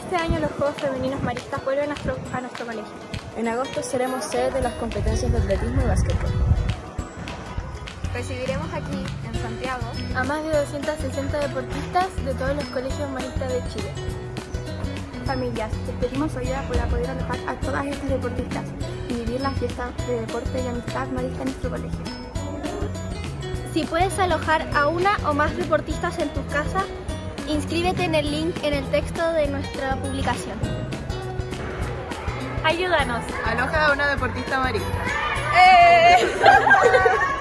Este año los Juegos Femeninos Maristas vuelven a nuestro colegio. En agosto seremos sede de las competencias de atletismo y básquetbol. Recibiremos aquí, en Santiago, A más de 260 deportistas de todos los colegios maristas de Chile. Familias, les pedimos ayuda para poder alojar a todas estas deportistas y vivir la fiesta de deporte y amistad marista en nuestro colegio. Si puedes alojar a una o más deportistas en tu casa, inscríbete en el link en el texto de nuestra publicación. Ayúdanos. aloja a una deportista marista.